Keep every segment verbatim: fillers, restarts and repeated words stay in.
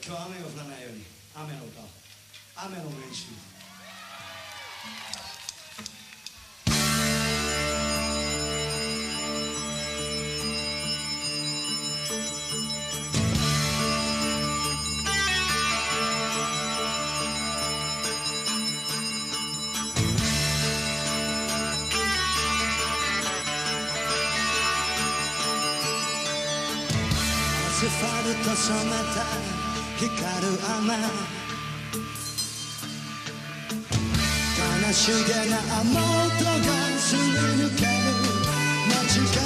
今日雨が降らないように雨の歌を雨の練習。アスファルト染めた光る雨、悲しげな雨音がすり抜ける街角、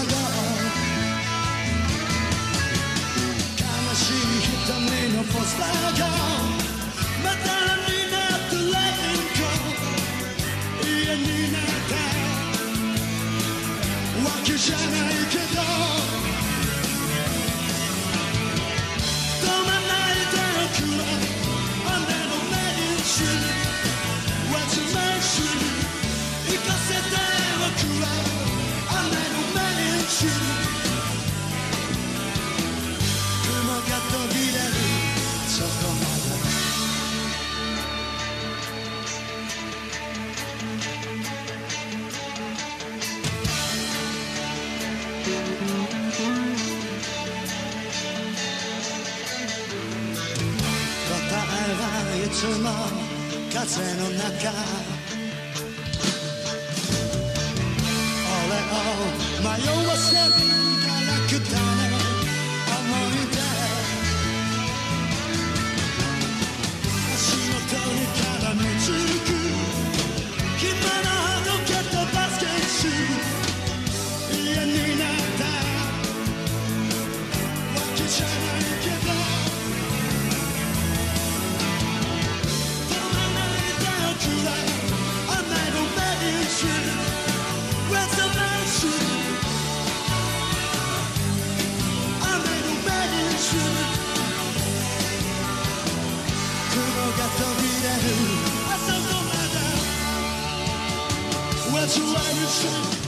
悲しい瞳のポスターがまたになったレインコート、家になったわけじゃないけどいつも風の中、俺を迷わせるガラクタの思い出、足元に絡みつく暇などけたバスケシュー、家になったわけじゃないけど朝のまだ What's your attitude?